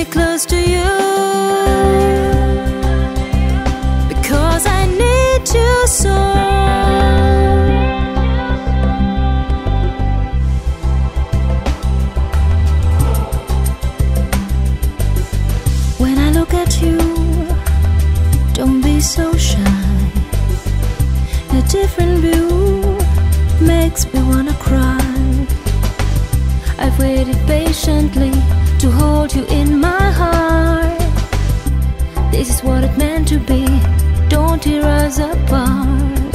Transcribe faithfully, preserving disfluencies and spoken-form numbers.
close to you, because I need you so. When I look at you, don't be so shy. A different view makes me wanna cry. I've waited patiently to hold you in my heart. This is what it meant to be. Don't tear us apart.